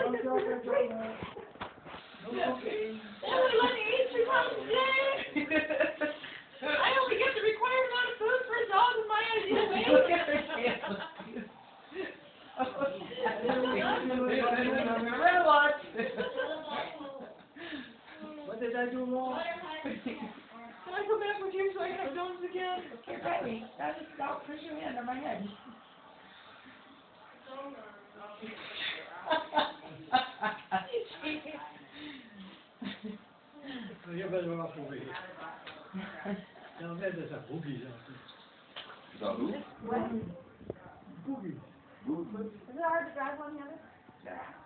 only let me eat 2 times a day. I only get the required amount of food for a dog with my ideal weight. What did I do wrong? Can I go back with you so I can have donuts again? Get ready. That just about push your hand on my head. Je bent wel afgewezen. Dan werd het een boegie. Is dat hoe? Boegie. Boegie. Is it hard to drive one-handed? Ja.